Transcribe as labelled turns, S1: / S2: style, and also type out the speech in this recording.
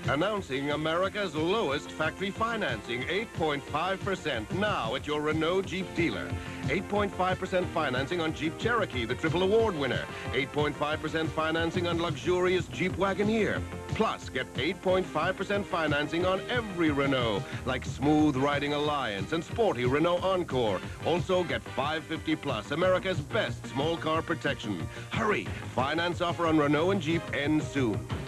S1: Announcing America's lowest factory financing, 8.5% now at your Renault Jeep dealer. 8.5% financing on Jeep Cherokee, the triple award winner. 8.5% financing on luxurious Jeep Wagoneer. Plus, get 8.5% financing on every Renault, like Smooth Riding Alliance and sporty Renault Encore. Also, get 550 Plus, America's best small car protection. Hurry! Finance offer on Renault and Jeep ends soon.